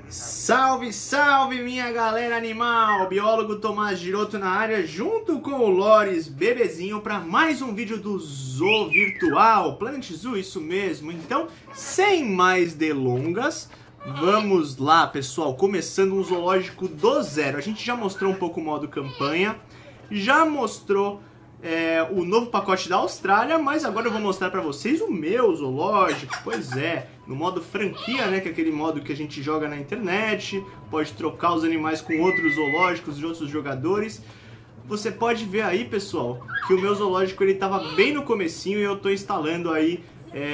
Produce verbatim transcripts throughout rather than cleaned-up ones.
Salve, salve minha galera animal! Biólogo Tomás Giroto na área, junto com o Lores Bebezinho para mais um vídeo do Zoo Virtual, Planet Zoo, isso mesmo. Então, sem mais delongas, vamos lá pessoal, começando um zoológico do zero. A gente já mostrou um pouco o modo campanha, já mostrou É, o novo pacote da Austrália, mas agora eu vou mostrar pra vocês o meu zoológico. Pois é, no modo franquia, né, que é aquele modo que a gente joga na internet, pode trocar os animais com outros zoológicos de outros jogadores. Você pode ver aí, pessoal, que o meu zoológico ele tava bem no comecinho e eu tô instalando aí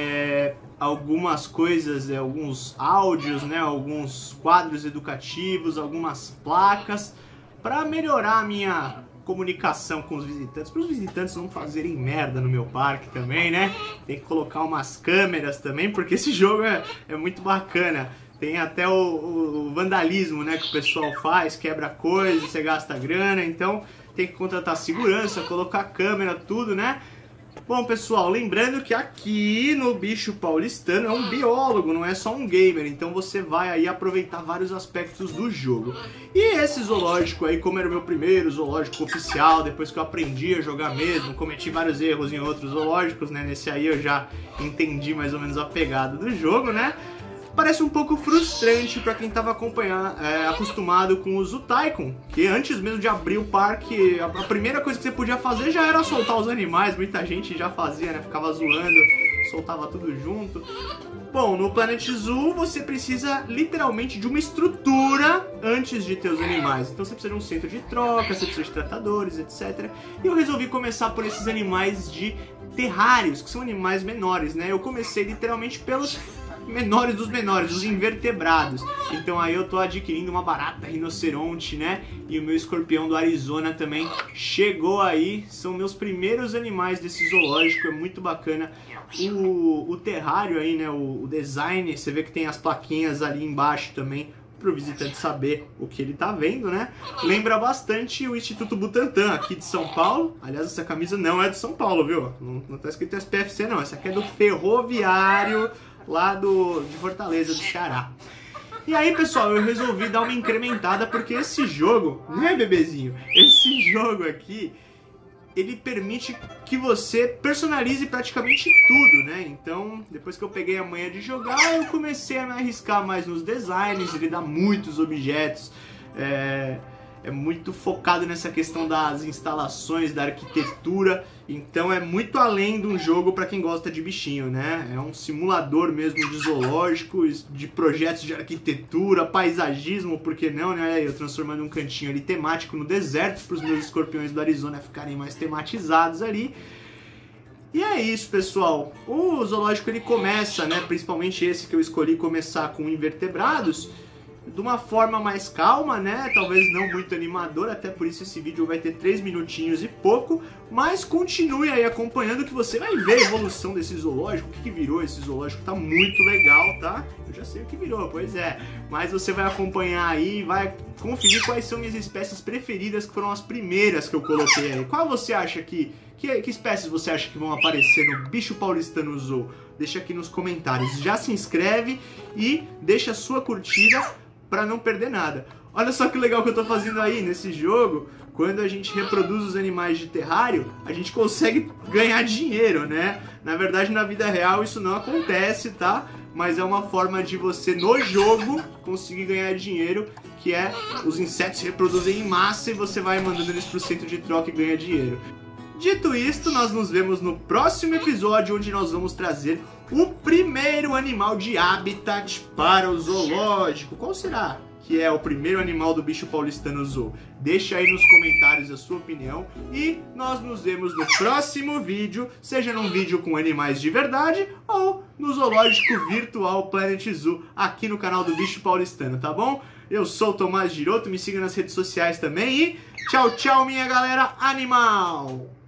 é, algumas coisas, é, alguns áudios, né, alguns quadros educativos, algumas placas para melhorar a minha comunicação com os visitantes, para os visitantes não fazerem merda no meu parque também, né? Tem que colocar umas câmeras também, porque esse jogo é, é muito bacana. Tem até o, o, o vandalismo, né, que o pessoal faz, quebra coisas, você gasta grana, então tem que contratar segurança, colocar câmera, tudo, né? Bom, pessoal, lembrando que aqui no Bicho Paulistano é um biólogo, não é só um gamer, então você vai aí aproveitar vários aspectos do jogo. E esse zoológico aí, como era o meu primeiro zoológico oficial, depois que eu aprendi a jogar mesmo, cometi vários erros em outros zoológicos, né? Nesse aí eu já entendi mais ou menos a pegada do jogo, né? Parece um pouco frustrante para quem estava é, acostumado com o Zoo Tycoon, que antes mesmo de abrir o parque, a, a primeira coisa que você podia fazer já era soltar os animais. Muita gente já fazia, né? Ficava zoando, soltava tudo junto. Bom, no Planet Zoo você precisa literalmente de uma estrutura antes de ter os animais. Então você precisa de um centro de troca, você precisa de tratadores, etcétera. E eu resolvi começar por esses animais de terrários, que são animais menores, né? Eu comecei literalmente pelos menores dos menores, os invertebrados. Então aí eu tô adquirindo uma barata rinoceronte, né? E o meu escorpião do Arizona também chegou aí. São meus primeiros animais desse zoológico, é muito bacana. O, o terrário aí, né? O, o design, você vê que tem as plaquinhas ali embaixo também, para o visitante saber o que ele tá vendo, né? Lembra bastante o Instituto Butantan, aqui de São Paulo. Aliás, essa camisa não é de São Paulo, viu? Não, não tá escrito S P F C não, essa aqui é do Ferroviário, lá do, de Fortaleza, do Ceará. E aí, pessoal, eu resolvi dar uma incrementada, porque esse jogo, né, bebezinho? Esse jogo aqui, ele permite que você personalize praticamente tudo, né? Então, depois que eu peguei a manha de jogar, eu comecei a me arriscar mais nos designs. Ele dá muitos objetos, é... é muito focado nessa questão das instalações, da arquitetura. Então é muito além de um jogo para quem gosta de bichinho, né? É um simulador mesmo de zoológicos, de projetos de arquitetura, paisagismo, por que não, né? Eu transformando um cantinho ali temático no deserto para os meus escorpiões do Arizona ficarem mais tematizados ali. E é isso, pessoal. O zoológico ele começa, né? Principalmente esse que eu escolhi começar com invertebrados, de uma forma mais calma, né? Talvez não muito animadora, até por isso esse vídeo vai ter três minutinhos e pouco, mas continue aí acompanhando que você vai ver a evolução desse zoológico, o que, que virou esse zoológico, tá muito legal, tá? Eu já sei o que virou, pois é, mas você vai acompanhar aí, vai conferir quais são minhas espécies preferidas, que foram as primeiras que eu coloquei aí. Qual você acha que, que, que espécies você acha que vão aparecer no Bicho Paulistano Zoo? Deixa aqui nos comentários, já se inscreve e deixa a sua curtida para não perder nada. Olha só que legal que eu tô fazendo aí nesse jogo. Quando a gente reproduz os animais de terrário, a gente consegue ganhar dinheiro, né? Na verdade, na vida real isso não acontece, tá? Mas é uma forma de você, no jogo, conseguir ganhar dinheiro, que é os insetos se reproduzem em massa e você vai mandando eles pro centro de troca e ganha dinheiro. Dito isto, nós nos vemos no próximo episódio, onde nós vamos trazer o primeiro animal de habitat para o zoológico. Qual será que é o primeiro animal do Bicho Paulistano Zoo? Deixa aí nos comentários a sua opinião e nós nos vemos no próximo vídeo, seja num vídeo com animais de verdade ou no zoológico virtual Planet Zoo, aqui no canal do Bicho Paulistano, tá bom? Eu sou o Tomás Giroto, me siga nas redes sociais também e tchau, tchau, minha galera animal!